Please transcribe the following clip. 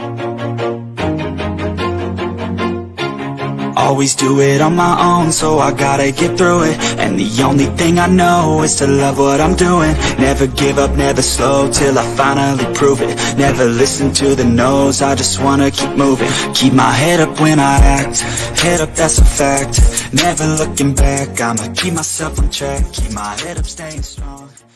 Always do it on my own, so I gotta get through it. And the only thing I know is to love what I'm doing. Never give up, never slow, till I finally prove it. Never listen to the no's, I just wanna keep moving. Keep my head up when I act, head up, that's a fact. Never looking back, I'ma keep myself on track. Keep my head up, staying strong.